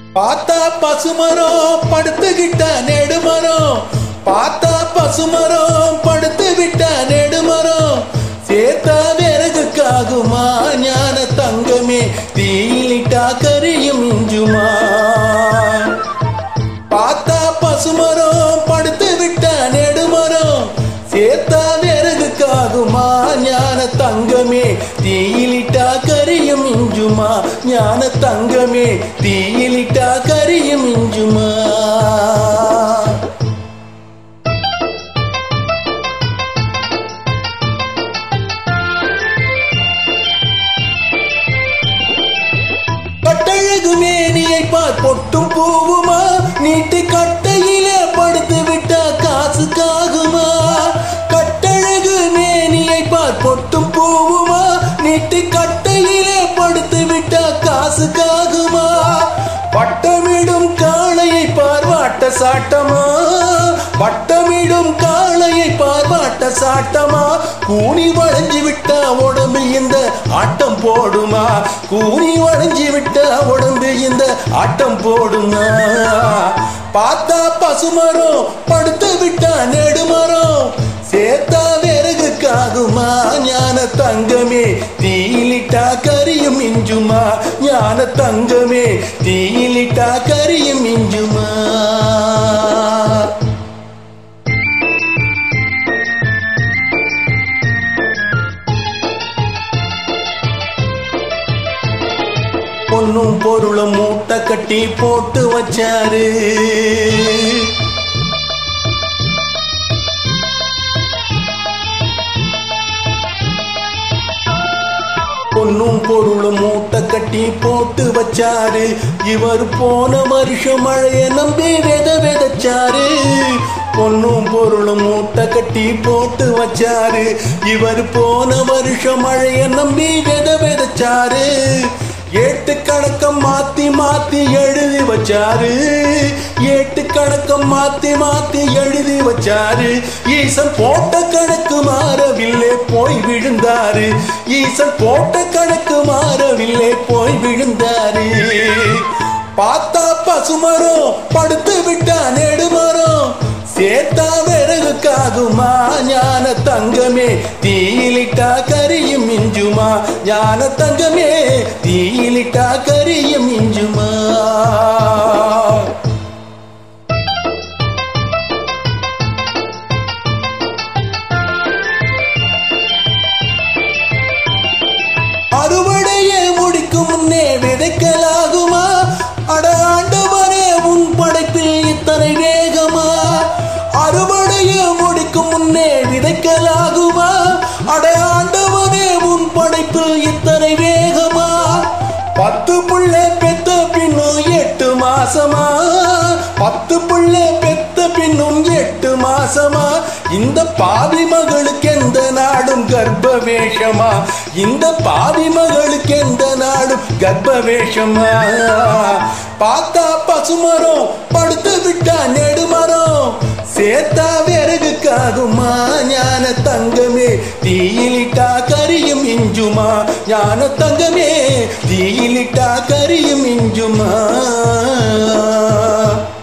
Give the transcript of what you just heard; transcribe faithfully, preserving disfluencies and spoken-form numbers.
பார்த்தா பசுமரம் படுத்து கிட்ட நெடுமரம், பார்த்தா பசுமரம் படுத்து விட்ட நெடுமரம், சேர்த்த விறகுக்காகுமா ஞான தங்கமே, தீயிலிட்டா கரியும் மிஞ்சுமா. பார்த்தா பசுமரம் படுத்து விட்ட நெடுமரம், சேர்த்த விறகுக்காகுமா ஞான தங்கமே, தீயிலிட்டா கரியும் மிஞ்சுமா. ஞான தங்கமே, தீயிலிட்டா கரியும் மிஞ்சுமா. கட்டழகு மேனியை பார் பொட்டும் பூவுமா, நீட்டு கட்டையிலே படுத்து விட்டா காசுக்காகுமா. கட்டழகு மேனியை பார் பொட்டும் பூவுமா, நீட்டு கட்டையிலே படுத்து விட்டா காசுக்காகுமா. வட்டமிடும் காளையை பார்வாட்ட சாட்டமா, வட்டமிடும் காளையை பார்வாட்ட சாட்டமா. கூனி வளைஞ்சு விட்டா உடம்பு இந்த ஆட்டம் போடுமா, கூனி வளைஞ்சு விட்டா உடம்பு இந்த ஆட்டம் போடுமா. பார்த்தா பசுமரம் படுத்து விட்டா நெடுமரம், சேர்த்தா விறகுக்காகுமா ஞான தங்கமே, தீயிலிட்டா கரியும் மிஞ்சுமா. ஞான தங்கமே, தீயிலிட்டா கரியும் மிஞ்சுமா. பொன்னும் பொருளும் மூட்டை கட்டி போட்டு வச்சாரு, பொன்னும் பொருளும் மூட்டை கட்டி போட்டு வச்சாரு. இவர் போன வருஷம் மழைய நம்பி வித விதைச்சாரு. பொன்னும் பொருளும் மூட்டை கட்டி போட்டு வச்சாரு. இவர் போன வருஷம் மழைய நம்பி வித விதைச்சாரு. ஏட்டு கணக்கம் மாத்தி மாத்தி எழுதி வச்சாரு, ஏட்டு கணக்கம் மாத்தி மாத்தி எழுதி வச்சாரு. ஈசன் போட்ட கணக்கு மாறவில்லை போய் விழுந்தாரு, ஈசன் போட்ட கணக்கு மாறவில்லை போய் விழுந்தாரு. பார்த்தா பசுமரம் படுத்து விட்டா நெடுமரம், சேர்த்தா விறகுக்காகுமா ஞான தங்கமே, தீயிலிட்டா கரியும் மிஞ்சுமா. ஞான தங்கமே, தீயிலிட்டா கரியும் மிஞ்சுமா. அறுவடையை முடிக்கும் முன்னே விதைக்கலாகுமா, அட ஆண்டவரே உன் படைப்பில் இத்தனை வேகமா. அறுவடையை முடிக்கும் முன்னே விதைக்கலாகுமா, அட ஆண்டவரே உன் படைப்பில் இத்தனை வேகமா. பத்து புள்ளை பெத்த பின்னும் எட்டு மாசமா, பத்து புள்ளை பெத்த பின்னும் எட்டு மாசமா. இந்த பாவி மகளுக்கு எந்த நாடும் கர்ப்ப வேஷமா, இந்த பாவி மகளுக்கு எந்த நாடும் கர்ப்ப வேஷமா. பார்த்தா பசுமரம் படுத்து விட்டா நெடுமரம், சேர்த்தா விறகுக்காகுமா ஞான தங்கமே, தீயிலிட்டா கரியும் மிஞ்சுமா. ஞான தங்கமே, தீயிலிட்டா கரியும் மிஞ்சுமா.